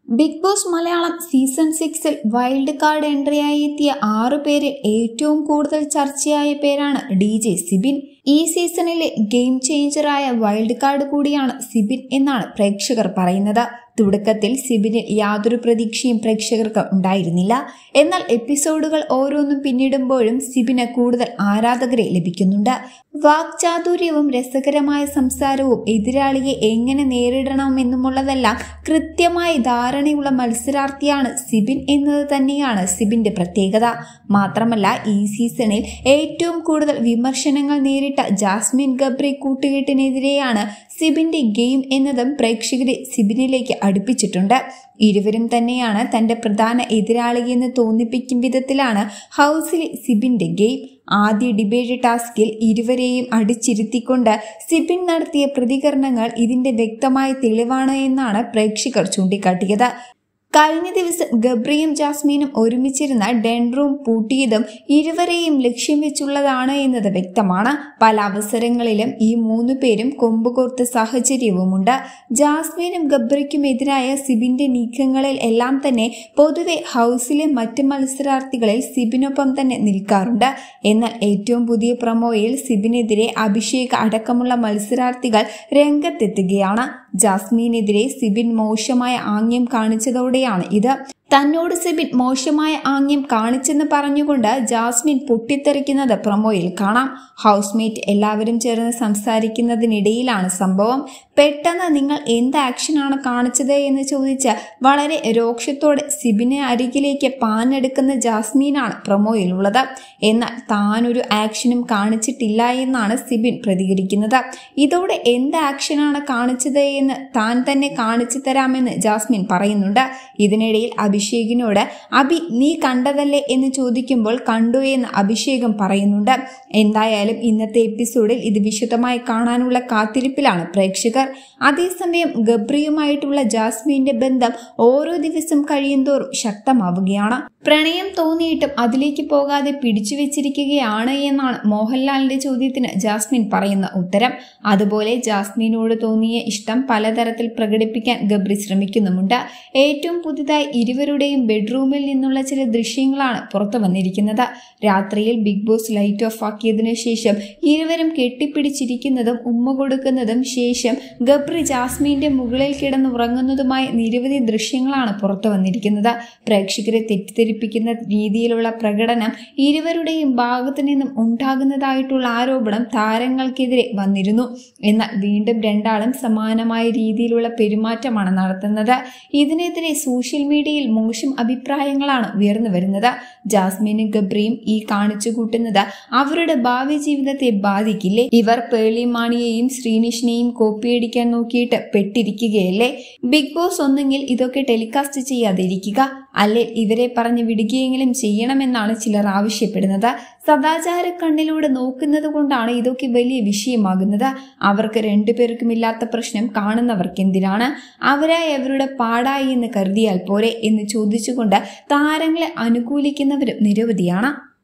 Big boss Malayalam season 6 wild card എൻട്രിയായി എത്തിയ 6 പേരിൽ ഏറ്റവും കൂടുതൽ ചർച്ചയായ പേരാണ് DJ സിബിൻ. ഈ സീസണിലെ ഗെയിം ചേഞ്ചറായ വൈൽഡ് കാർഡ് കൂടിയാണ് സിബിൻ എന്നാണ് പ്രേക്ഷകർ പറയുന്നത്. തുടക്കത്തിൽ സിബിനിൽ യാതൊരു പ്രതീക്ഷയും പ്രേക്ഷകർക്ക് ഉണ്ടായിരുന്നില്ല. എന്നാൽ എപ്പിസോഡുകൾ ഓരോന്നും പിന്നിടുമ്പോഴും സിബിന് കൂടുതൽ ആരാധകരെ ലഭിക്കുന്നുണ്ട്. വാക്ചാതുര്യവും രസകരമായ സംസാരവും എതിരാളിയെ എങ്ങനെ നേരിടണമെന്നുമുള്ളതെല്ലാം കൃത്യമായ ധാരണയുള്ള മത്സരാർത്ഥിയാണ് സിബിൻ എന്നത് തന്നെയാണ് സിബിന്റെ പ്രത്യേകത. മാത്രമല്ല, ഈ സീസണിൽ ഏറ്റവും കൂടുതൽ വിമർശനങ്ങൾ നേരിട്ട ജാസ്മിൻ ഗബ്രി കൂട്ടുകെട്ടിനെതിരെയാണ് സിബിന്റെ ഗെയിം എന്നതും പ്രേക്ഷകരെ സിബിനിലേക്ക് അടുപ്പിച്ചിട്ടുണ്ട്. ഇരുവരും തന്നെയാണ് തന്റെ പ്രധാന എതിരാളിയെന്ന് തോന്നിപ്പിക്കും വിധത്തിലാണ് ഹൗസിലെ സിബിന്റെ ഗെയിം. ആദ്യ ഡിബേറ്റ് ടാസ്കിൽ ഇരുവരെയും അടിച്ചിരുത്തിക്കൊണ്ട് സിബിൻ നടത്തിയ പ്രതികരണങ്ങൾ ഇതിന്റെ വ്യക്തമായ തെളിവാണ് എന്നാണ് പ്രേക്ഷകർ ചൂണ്ടിക്കാട്ടിയത്. കഴിഞ്ഞ ദിവസം ഗബ്രിയും ജാസ്മിനും ഒരുമിച്ചിരുന്ന ഡെൻ റൂം പൂട്ടിയതും ഇരുവരെയും ലക്ഷ്യം വെച്ചുള്ളതാണ് എന്നത് വ്യക്തമാണ്. പല അവസരങ്ങളിലും ഈ 3 പേരും കൊമ്പുകോർത്ത സാഹചര്യവുമുണ്ട്. ജാസ്മിനും ഗബ്രിക്കുമെതിരായ സിബിന്റെ നീക്കങ്ങളിൽ എല്ലാം തന്നെ പൊതുവെ ഹൗസിലെ മറ്റ് മത്സരാർത്ഥികളിൽ സിബിനൊപ്പം തന്നെ നിൽക്കാറുണ്ട്. എന്നാൽ ഏറ്റവും പുതിയ പ്രൊമോയിൽ സിബിനെതിരെ അഭിഷേക് അടക്കമുള്ള മത്സരാർത്ഥികൾ രംഗത്തെത്തുകയാണ്. ജാസ്മിനെതിരെ സിബിൻ മോശമായ ആംഗ്യം കാണിച്ചതോടെയാണ് ഇത്. തന്നോട് സിബിൻ മോശമായ ആംഗ്യം കാണിച്ചെന്ന് പറഞ്ഞുകൊണ്ട് ജാസ്മിൻ പൊട്ടിത്തെറിക്കുന്നത് പ്രൊമോയിൽ കാണാം. ഹൗസ്മേറ്റ് എല്ലാവരും ചേർന്ന് സംസാരിക്കുന്നതിനിടയിലാണ് സംഭവം. പെട്ടെന്ന് നിങ്ങൾ എന്ത് ആക്ഷനാണ് കാണിച്ചത് എന്ന് ചോദിച്ച് വളരെ രോക്ഷത്തോടെ സിബിനെ അരികിലേക്ക് പാഞ്ഞെടുക്കുന്ന ജാസ്മിനാണ് പ്രൊമോയിലുള്ളത്. എന്നാൽ താനൊരു ആക്ഷനും കാണിച്ചിട്ടില്ല എന്നാണ് സിബിൻ പ്രതികരിക്കുന്നത്. ഇതോടെ എന്ത് ആക്ഷനാണ് കാണിച്ചത് എന്ന് താൻ തന്നെ കാണിച്ചു തരാമെന്ന് ജാസ്മിൻ പറയുന്നുണ്ട്. ഇതിനിടയിൽ അഭിഷേകിനോട് അഭി നീ കണ്ടതല്ലേ എന്ന് ചോദിക്കുമ്പോൾ കണ്ടു എന്ന് അഭിഷേകം പറയുന്നുണ്ട്. എന്തായാലും ഇന്നത്തെ എപ്പിസോഡിൽ ഇത് വിശദമായി കാണാനുള്ള കാത്തിരിപ്പിലാണ് പ്രേക്ഷകർ. അതേസമയം ഗബ്രിയുമായിട്ടുള്ള ജാസ്മിന്റെ ബന്ധം ഓരോ ദിവസം കഴിയുന്തോറും ശക്തമാവുകയാണ്. പ്രണയം തോന്നിയിട്ടും അതിലേക്ക് പോകാതെ പിടിച്ചു വെച്ചിരിക്കുകയാണ് എന്നാണ് മോഹൻലാലിന്റെ ചോദ്യത്തിന് ജാസ്മിൻ പറയുന്ന ഉത്തരം. അതുപോലെ ജാസ്മിനോട് തോന്നിയ ഇഷ്ടം പലതരത്തിൽ പ്രകടിപ്പിക്കാൻ ഗബ്രി ശ്രമിക്കുന്നുമുണ്ട്. ഏറ്റവും പുതുതായി ഇരുവരുടെയും ബെഡ്റൂമിൽ നിന്നുള്ള ചില ദൃശ്യങ്ങളാണ് പുറത്തു വന്നിരിക്കുന്നത്. രാത്രിയിൽ ബിഗ് ബോസ് ലൈറ്റ് ഓഫ് ആക്കിയതിനു ശേഷം ഇരുവരും കെട്ടിപ്പിടിച്ചിരിക്കുന്നതും ഉമ്മ കൊടുക്കുന്നതും ശേഷം ഗബ്രി ജാസ്മിന്റെ മുകളിൽ കിടന്നുറങ്ങുന്നതുമായ നിരവധി ദൃശ്യങ്ങളാണ് പുറത്തു വന്നിരിക്കുന്നത്. പ്രേക്ഷകരെ തെറ്റിദ്ധരിപ്പിക്കുന്ന രീതിയിലുള്ള പ്രകടനം ഇരുവരുടെയും ഭാഗത്തു നിന്നും ഉണ്ടാകുന്നതായിട്ടുള്ള ആരോപണം താരങ്ങൾക്കെതിരെ വന്നിരുന്നു. എന്നാൽ വീണ്ടും രണ്ടാളും സമാനമായ രീതിയിലുള്ള പെരുമാറ്റമാണ് നടത്തുന്നത്. ഇതിനെതിരെ സോഷ്യൽ മീഡിയയിൽ മോശം അഭിപ്രായങ്ങളാണ് ഉയർന്നു വരുന്നത്. ജാസ്മിനും ഗബ്രിയും ഈ കാണിച്ചു കൂട്ടുന്നത് അവരുടെ ഭാവി ജീവിതത്തെ ബാധിക്കില്ലേ? ഇവർ പേളി മാണിയെയും ശ്രീനിഷിനെയും കോപ്പിയടിക്കാൻ നോക്കിയിട്ട് പെട്ടിരിക്കുകയല്ലേ? ബിഗ് ബോസ് ഒന്നെങ്കിൽ ഇതൊക്കെ ടെലികാസ്റ്റ് ചെയ്യാതിരിക്കുക, അല്ലെ ഇവരെ പറഞ്ഞു വിടുകയെങ്കിലും ചെയ്യണമെന്നാണ് ചിലർ ആവശ്യപ്പെടുന്നത്. സദാചാര കണ്ണിലൂടെ നോക്കുന്നത് കൊണ്ടാണ് ഇതൊക്കെ വലിയ വിഷയമാകുന്നത്. അവർക്ക് 2 പേർക്കും ഇല്ലാത്ത പ്രശ്നം കാണുന്നവർക്ക് എന്തിനാണ്? അവരായി അവരുടെ പാടായി എന്ന് കരുതിയാൽ പോരെ എന്ന് ചോദിച്ചുകൊണ്ട് താരങ്ങളെ അനുകൂലിക്കുന്നവരും നിരവധിയാണ്.